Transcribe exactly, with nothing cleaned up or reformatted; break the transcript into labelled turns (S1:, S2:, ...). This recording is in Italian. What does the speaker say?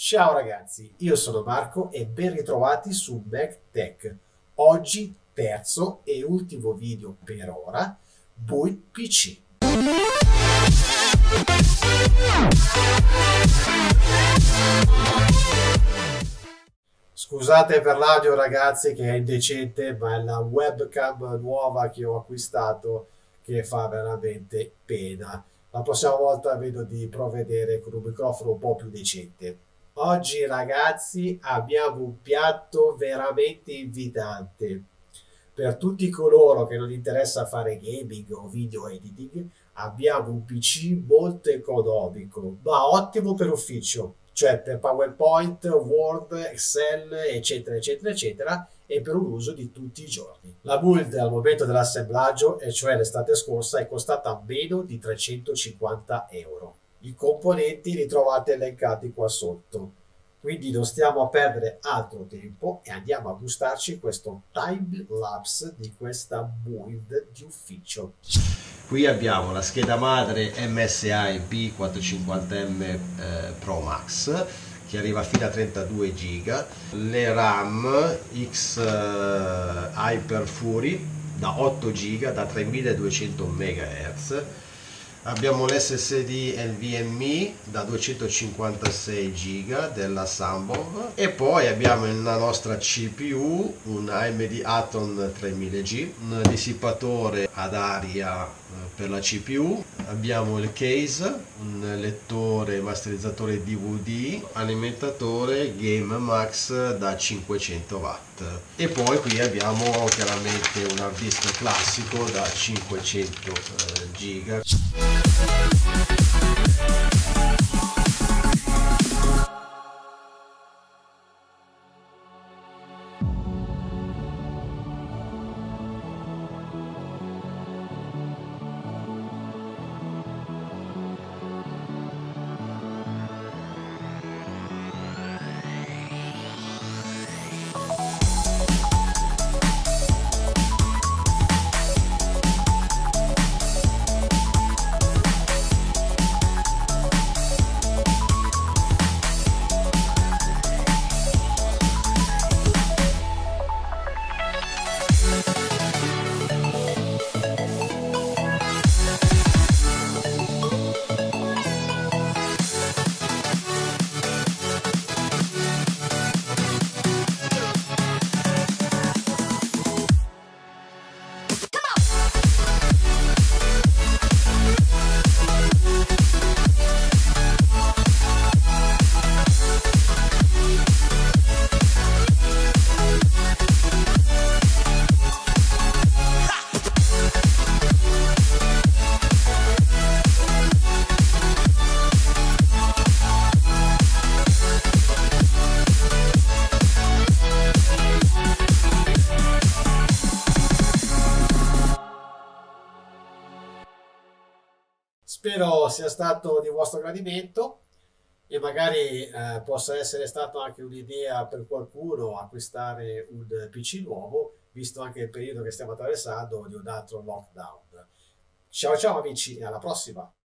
S1: Ciao ragazzi, io sono Marco e ben ritrovati su MacTech. Oggi terzo e ultimo video per ora, Build P C. Scusate per l'audio ragazzi che è indecente, ma è la webcam nuova che ho acquistato che fa veramente pena. La prossima volta vedo di provvedere con un microfono un po' più decente. Oggi ragazzi abbiamo un piatto veramente invitante. Per tutti coloro che non interessa fare gaming o video editing, abbiamo un P C molto economico, ma ottimo per ufficio, cioè per PowerPoint, Word, Excel, eccetera, eccetera, eccetera, e per un uso di tutti i giorni. La build al momento dell'assemblaggio, e cioè l'estate scorsa, è costata meno di trecentocinquanta euro. I componenti li trovate elencati qua sotto. Quindi non stiamo a perdere altro tempo e andiamo a gustarci questo time lapse di questa build di ufficio.
S2: Qui abbiamo la scheda madre M S I B quattrocentocinquanta M eh, Pro Max che arriva fino a trentadue giga, le RAM X eh, Hyper Fury da otto giga da tremiladuecento megahertz. Abbiamo l'S S D NVMe da duecentocinquantasei giga della Samsung e poi abbiamo la nostra C P U, un A M D Atom tremila G, un dissipatore ad aria per la C P U, abbiamo il case, un lettore masterizzatore D V D, alimentatore Game Max da cinquecento watt e poi qui abbiamo chiaramente un hard disk classico da cinquecento giga.
S1: Spero sia stato di vostro gradimento e magari eh, possa essere stata anche un'idea per qualcuno acquistare un P C nuovo, visto anche il periodo che stiamo attraversando di un altro lockdown. Ciao ciao amici e alla prossima!